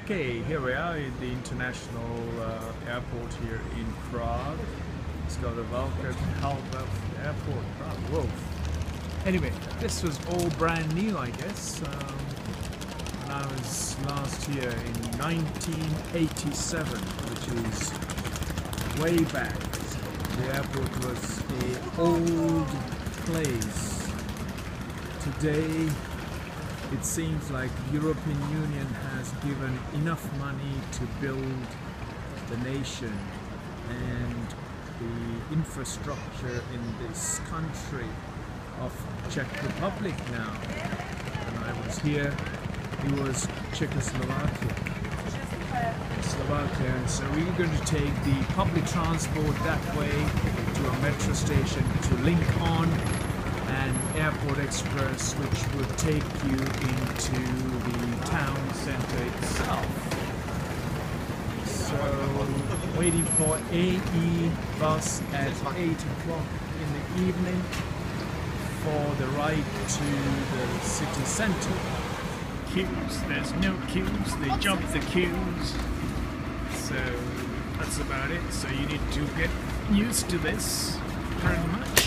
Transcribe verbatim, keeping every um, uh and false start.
Okay, here we are in the international uh, airport here in Prague. It's called the Welcome Helmut Airport, Prague. Whoa. Anyway, this was all brand new, I guess. Um, when I was last year in nineteen eighty-seven, which is way back. The airport was an old place. Today, it seems like the European Union has given enough money to build the nation and the infrastructure in this country of Czech Republic now. When I was here, it was Czechoslovakia. Slovakia. So we're going to take the public transport that way to a metro station to link on an airport express which would take you into the town center itself. So waiting for A E bus at eight o'clock in the evening for the ride to the city center. Queues, there's no queues, they jump the queues. So that's about it. So you need to get used to this pretty much.